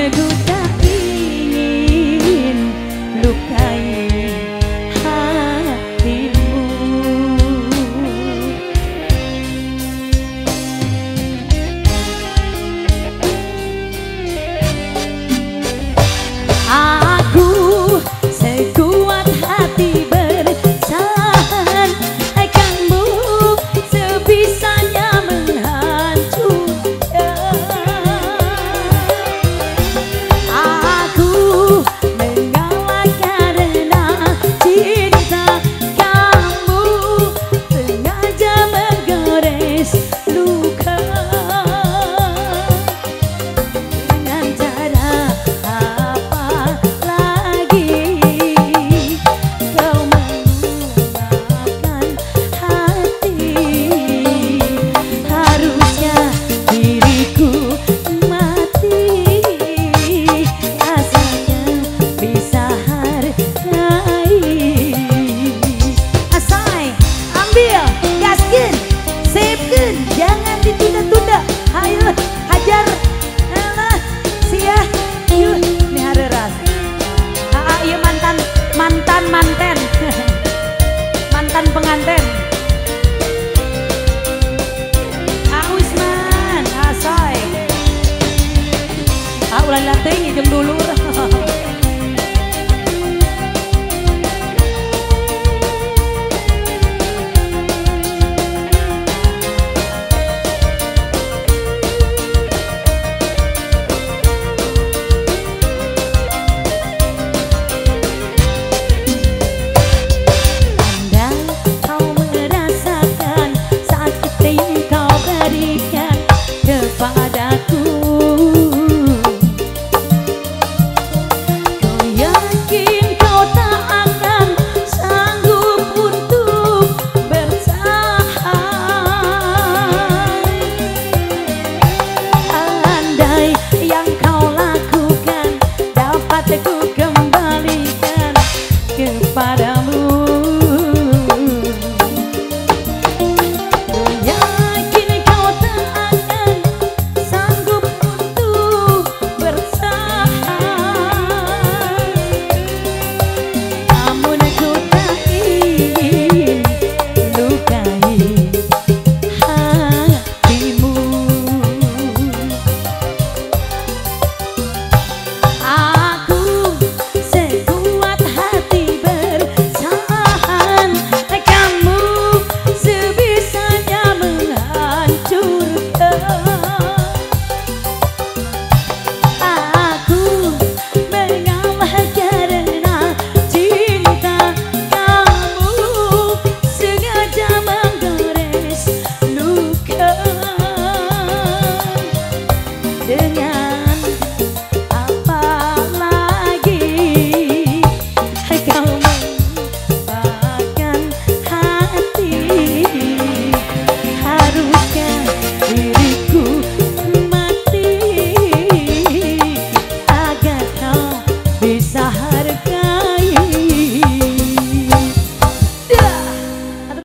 aku tak ingin lukai hatimu. Aku sekuat hati bertahan, kamu sebisanya menghancurkan. Aku mengalah karena cinta, kamu sengaja menggores luka. Dengan cara apa lagi kau menggunakan hati? Harusnya diriku mati, asalnya bisa hargai. Asai, ambil, gaskin, sipkin, jangan ditunda-tunda. Ayo, hajar. Alah, sia, yuk, ini hari ras. Iya mantan manten, mantan pengantin. Wisman, asai. Ulah latih ngijem dulu. Andai kau merasakan sakit yang kau berikan kepadaku, kau yakin kau tak akan sanggup untuk bertahan. Andai yang kau lakukan dapat ku kembalikan kepadamu, kau yakin kau tak akan sanggup untuk bertahan. Namun aku tak ingin lukai hatimu. Aku sekuat hati bertahan, kamu sebisanya menghancurkan. Aku mengalah karena cinta, kamu sengaja menggores luka. Dengan apa lagi kau mengubahkan hati? Haruskah diriku mati agar kau bisa